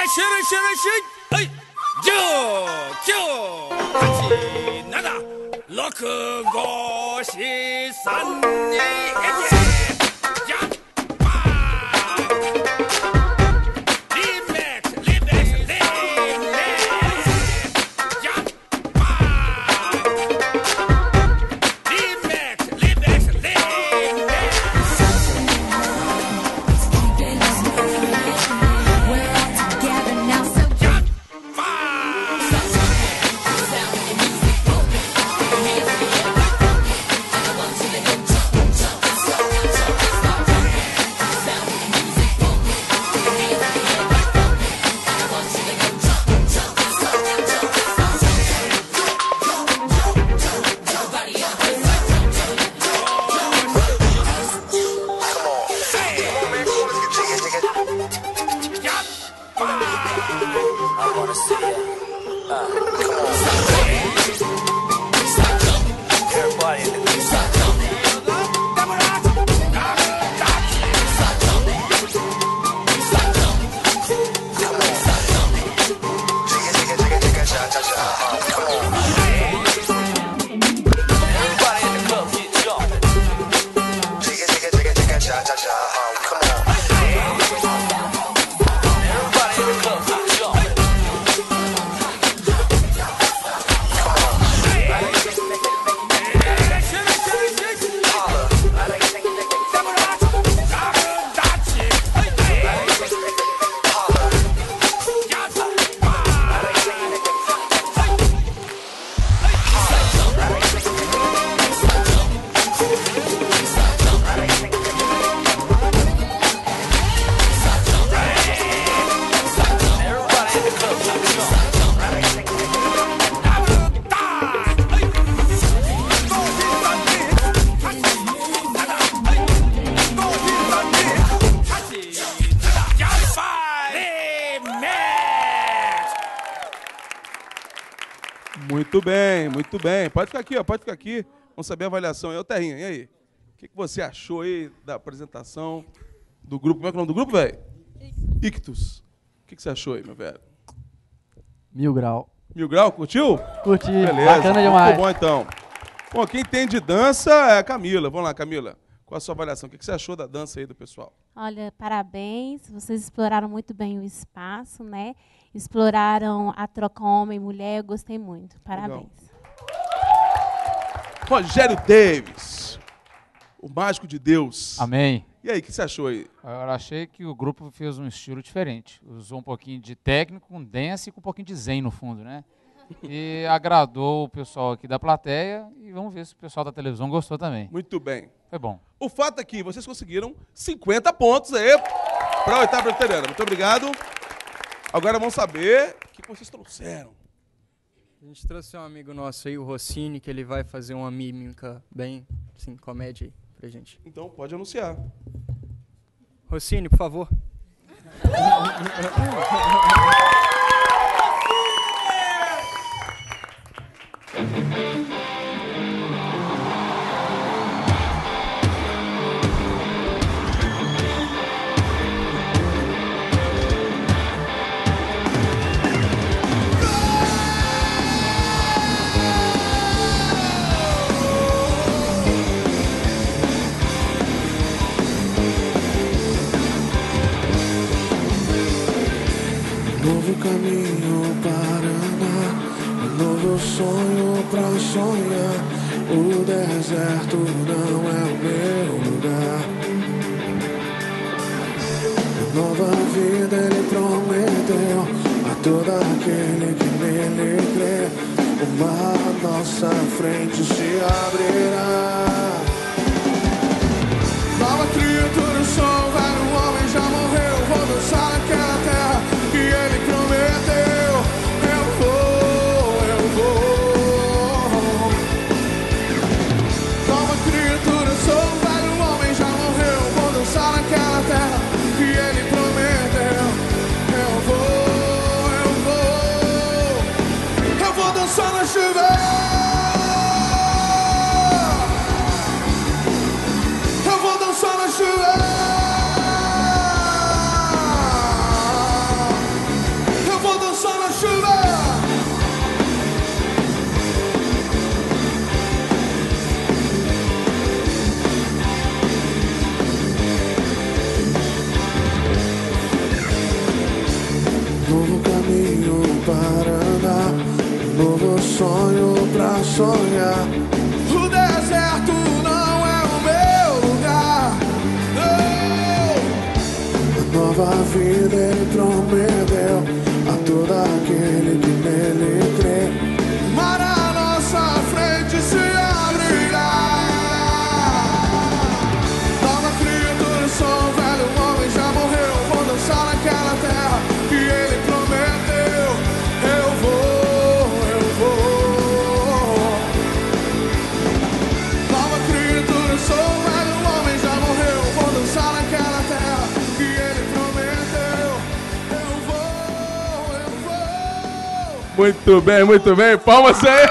Muito bem, muito bem. Pode ficar aqui, ó, pode ficar aqui. Vamos saber a avaliação. O Terrinha, e aí? O que você achou aí da apresentação do grupo? Como é que é o nome do grupo, velho? Ictus. O que você achou aí, meu velho? 1000 Grau. 1000 Grau, curtiu? Curti, beleza, bacana demais. Muito bom, então. Bom, quem tem de dança é a Camila. Vamos lá, Camila. Qual a sua avaliação? O que você achou da dança aí do pessoal? Olha, parabéns. Vocês exploraram muito bem o espaço, né? Exploraram a troca homem e mulher. Eu gostei muito. Parabéns. Legal. Rogério Davis, o mágico de Deus. Amém. E aí, o que você achou aí? Eu achei que o grupo fez um estilo diferente. Usou um pouquinho de técnico, com dance e com um pouquinho de zen no fundo, né? E agradou o pessoal aqui da plateia e vamos ver se o pessoal da televisão gostou também. Muito bem. Foi bom. O fato é que vocês conseguiram 50 pontos aí para a oitava veterana. Muito obrigado. Agora vamos saber o que vocês trouxeram. A gente trouxe um amigo nosso aí, o Rossini, que ele vai fazer uma mímica bem, assim, comédia aí pra gente. Então pode anunciar. Rossini, por favor. Novo caminho para andar, um novo sonho pra sonhar. O deserto não é o meu lugar. Nova vida ele prometeu a todo aquele que nele crê. O mar à nossa frente se abrirá. Nova criatura, sou um velho homem, já morreu. Vou dançar naquela terra que ele prometeu. Eu vou. Nova criatura, sou um velho homem, já morreu. Vou dançar naquela terra que ele prometeu. Eu vou dançar na chuva. sonhar. O deserto não é o meu lugar. A nova vida ele prometeu a todo aquele que nele crê. Mas na nossa frente se abrirá. Nova criatura, sou um velho homem, já morreu. Vou dançar naquela terra que ele prometeu. Eu vou. Nova criatura, sou um velho homem, já morreu. Vou dançar naquela terra que ele prometeu. Eu vou. Muito bem, muito bem. Palmas aí.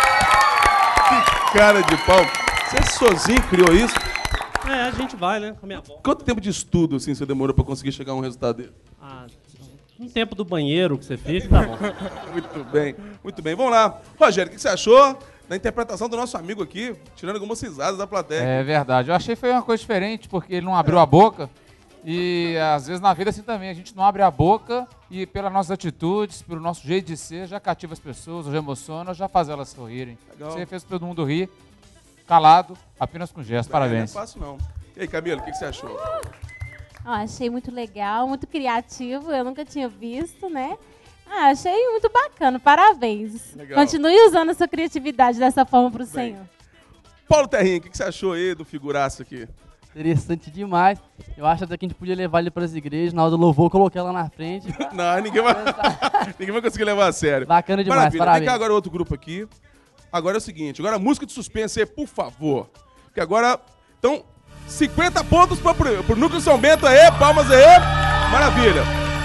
Que cara de pau. Você sozinho criou isso? É, a gente vai, né? Com a minha avó. Quanto tempo de estudo assim, você demorou pra conseguir chegar a um resultado dele? Ah, um tempo do banheiro que você fica, tá bom. Muito bem, muito bem. Vamos lá. Rogério, o que você achou da interpretação do nosso amigo aqui, tirando algumas risadas da plateia? É verdade. Eu achei que foi uma coisa diferente, porque ele não abriu a boca. E às vezes na vida assim também, a gente não abre a boca e pelas nossas atitudes, pelo nosso jeito de ser, já cativa as pessoas, já emociona, já faz elas sorrirem. Legal. Você fez todo mundo rir, calado, apenas com gestos. Parabéns. Não é fácil, não. E aí, Camila, o que você achou? Ó, achei muito legal, muito criativo, eu nunca tinha visto, né? Ah, achei muito bacana, parabéns. Legal. Continue usando a sua criatividade dessa forma pro Senhor. Paulo Terrinho, o que você achou aí do figuraço aqui? Interessante demais. Eu acho até que a gente podia levar ele para as igrejas, na hora do louvor, colocar ela na frente. Não, ninguém vai conseguir levar a sério. Bacana demais, Maravilha. parabéns. Vem cá agora outro grupo aqui. Agora é o seguinte, agora música de suspense aí, por favor. Porque agora, então, 50 pontos pro Núcleo São Bento aí, palmas aí. Maravilha.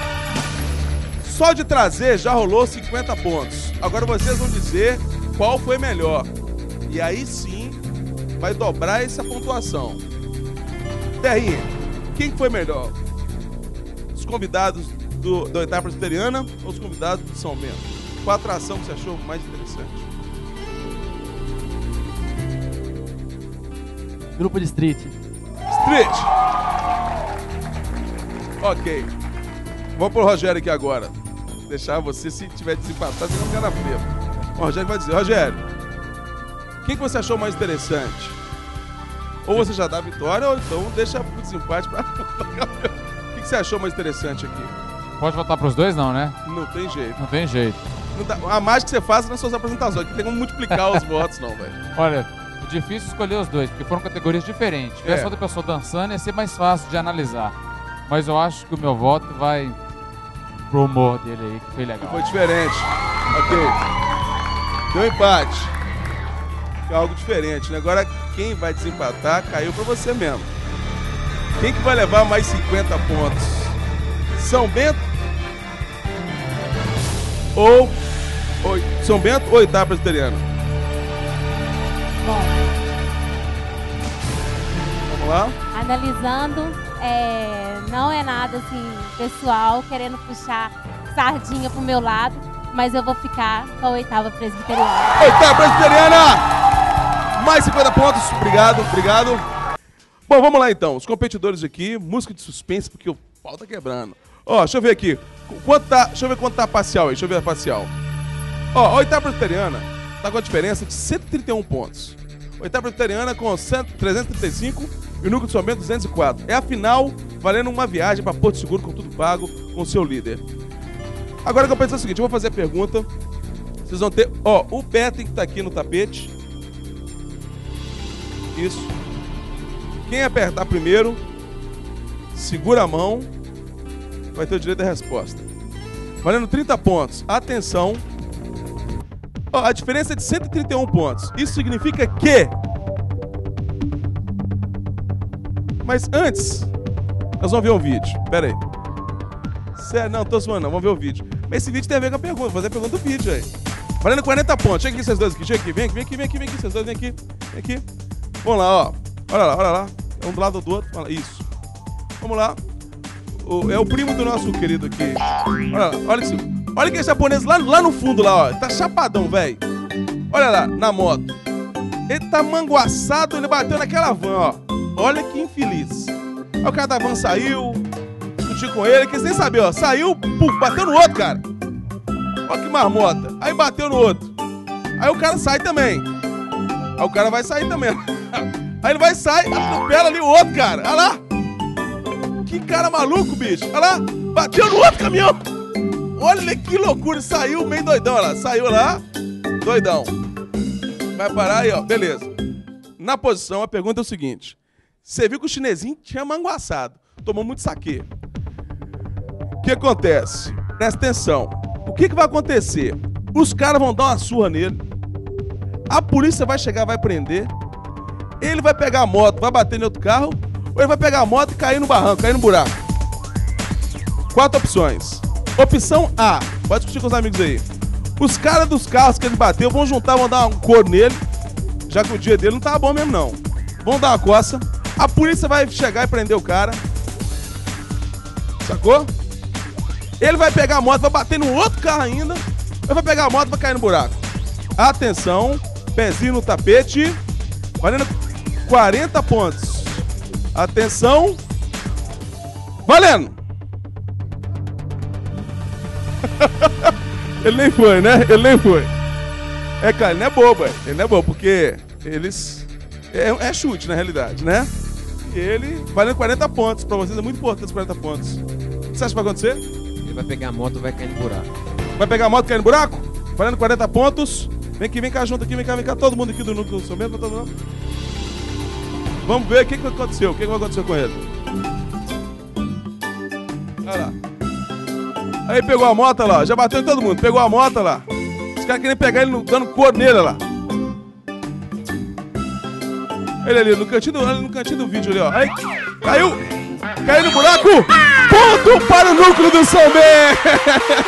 Só de trazer já rolou 50 pontos. Agora vocês vão dizer qual foi melhor. E aí sim, vai dobrar essa pontuação. Terrinha, quem foi melhor? Os convidados da oitava presbiteriana ou os convidados do São Bento? Qual a atração que você achou mais interessante? Grupo de street. Street! Ok. Vamos pro Rogério aqui agora. Deixar você, se tiver desempatado, você vai ficar na frente. O Rogério vai dizer, Rogério, quem que você achou mais interessante? Ou você já dá a vitória, ou então deixa pro desempate pra... O que você achou mais interessante aqui? Pode votar pros dois, não, né? Não tem jeito. Não tem jeito. Não dá- a mágica que você faz nas suas apresentações, que tem como multiplicar os votos, não, velho. Olha, é difícil escolher os dois, porque foram categorias diferentes. Se tivesse outra pessoa dançando, ia ser mais fácil de analisar. Mas eu acho que o meu voto vai pro humor dele aí, que foi legal. Foi diferente. Ok. Deu empate. É algo diferente, né? Agora, quem vai desempatar caiu pra você mesmo. Quem que vai levar mais 50 pontos? São Bento? Ou São Bento ou oitava presbiteriana? Bom, Vamos lá? analisando, não é nada assim pessoal, querendo puxar sardinha pro meu lado, mas eu vou ficar com a oitava presbiteriana. Oitava presbiteriana! Mais 50 pontos. Obrigado, obrigado. Bom, vamos lá então. Os competidores aqui, música de suspense, porque o pau tá quebrando. Ó, deixa eu ver aqui. Deixa eu ver quanto tá a parcial aí. Deixa eu ver a parcial. Ó, a oitava presbiteriana tá com a diferença de 131 pontos. Oitava presbiteriana com 335 e o Núcleo de São Bento 204. É a final, valendo uma viagem para Porto Seguro com tudo pago com o seu líder. Agora que eu penso o seguinte, eu vou fazer a pergunta. Vocês vão ter... Ó, o pé tem que estar aqui no tapete. Isso. Quem apertar primeiro, segura a mão, vai ter o direito à resposta. Valendo 30 pontos. Atenção. Ó, a diferença é de 131 pontos. Isso significa que... Mas antes, nós vamos ver um vídeo. Pera aí. Sério, não, tô zoando não. Vamos ver o vídeo. Mas esse vídeo tem a ver com a pergunta. Vou fazer a pergunta do vídeo aí. Valendo 40 pontos. Chega aqui vocês dois aqui. Chega aqui. Vem aqui, vocês dois. Vem aqui. Vem aqui. Vamos lá, ó. Olha lá. Um do lado do outro. Isso. Vamos lá. É o primo do nosso querido aqui. Olha lá, olha isso. Olha aquele japonês lá no fundo lá, ó. Ele tá chapadão, velho. Olha lá, na moto. Ele tá manguaçado, ele bateu naquela van, ó. Olha que infeliz. Aí o cara da van saiu, discutiu com ele, que eles nem sabiam, ó. Saiu, puf, bateu no outro, cara. Olha que marmota. Aí bateu no outro. Aí o cara sai também. Aí o cara vai sair também. Aí ele vai sair, atropela ali o outro, cara. Olha lá. Que cara maluco, bicho. Olha lá. Bateu no outro caminhão. Olha que loucura. Saiu meio doidão, olha lá. Saiu lá, doidão. Vai parar aí, ó. Beleza. Na posição, a pergunta é o seguinte. Você viu que o chinesinho tinha manguaçado. Tomou muito saquê. O que acontece? Presta atenção. O que vai acontecer? Os caras vão dar uma surra nele. A polícia vai chegar, vai prender. Ele vai pegar a moto, vai bater em outro carro. Ou ele vai pegar a moto e cair no barranco, cair no buraco. 4 opções. Opção A. Pode discutir com os amigos aí. Os caras dos carros que ele bateu vão juntar, vão dar um cor nele. Já que o dia dele não tava bom mesmo, não. Vão dar uma coça. A polícia vai chegar e prender o cara. Sacou? Ele vai pegar a moto, vai bater no outro carro ainda. Ele vai pegar a moto e vai cair no buraco. Atenção. Pezinho no tapete. Valendo 40 pontos. Atenção. Valendo. Ele nem foi, né? Ele nem foi. É, cara, ele não é bobo, ele não é bobo, porque eles... É chute, na realidade, né? E ele valendo 40 pontos. Pra vocês é muito importante os 40 pontos. O que você acha que vai acontecer? Ele vai pegar a moto e vai cair no buraco. Vai pegar a moto e cair no buraco? Valendo 40 pontos. Vem aqui, vem cá junto aqui, vem cá. Todo mundo aqui do núcleo do São Bento, todo mundo. Vamos ver o que aconteceu. O que vai acontecer com ele? Olha lá. Aí pegou a moto lá, já bateu em todo mundo. Pegou a moto lá. Os caras querem pegar ele dando cor nele lá. Ele ali, no cantinho do vídeo ali, ó. Aí, caiu no buraco. Ponto para o núcleo do São Bento.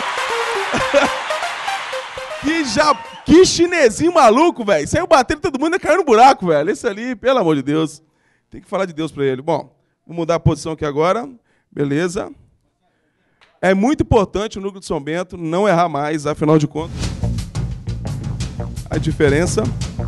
Que chinesinho maluco, velho. Saiu batendo todo mundo e caiu no buraco, velho. Esse ali, pelo amor de Deus. Tem que falar de Deus pra ele. Bom, vou mudar a posição aqui agora. Beleza. É muito importante o núcleo de São Bento não errar mais, afinal de contas. A diferença.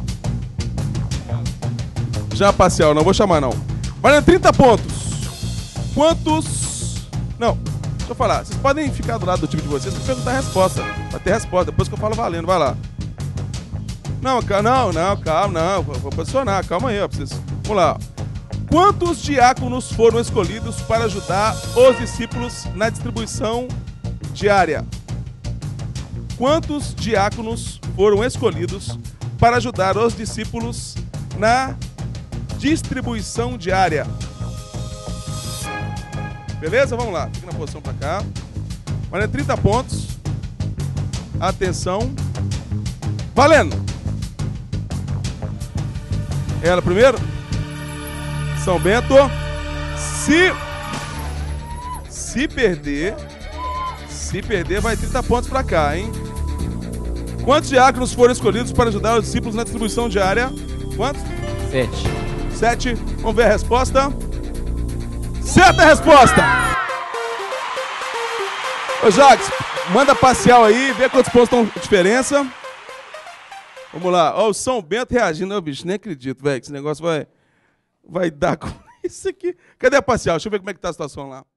Já parcial, não vou chamar não. Valendo 30 pontos. Quantos... Não, deixa eu falar. Vocês podem ficar do lado do time de vocês para perguntar a resposta. Para ter resposta, depois que eu falo valendo, vai lá. Não, calma, vou posicionar, calma aí, ó. Vocês... Vamos lá. Quantos diáconos foram escolhidos para ajudar os discípulos na distribuição diária? Quantos diáconos foram escolhidos para ajudar os discípulos na distribuição diária? Beleza? Vamos lá. Fica na posição para cá. Valendo 30 pontos. Atenção. Valendo! Ela primeiro. São Bento. Se perder, vai 30 pontos para cá, hein? Quantos diáconos foram escolhidos para ajudar os discípulos na distribuição diária? Quantos? 7. Vamos ver a resposta. Certa a resposta! Ô, Jacques, manda parcial aí, vê quantos pontos estão de diferença. Vamos lá. Ó, o São Bento reagindo. Ô, bicho, nem acredito, velho, que esse negócio vai dar com isso aqui. Cadê a parcial? Deixa eu ver como é que tá a situação lá.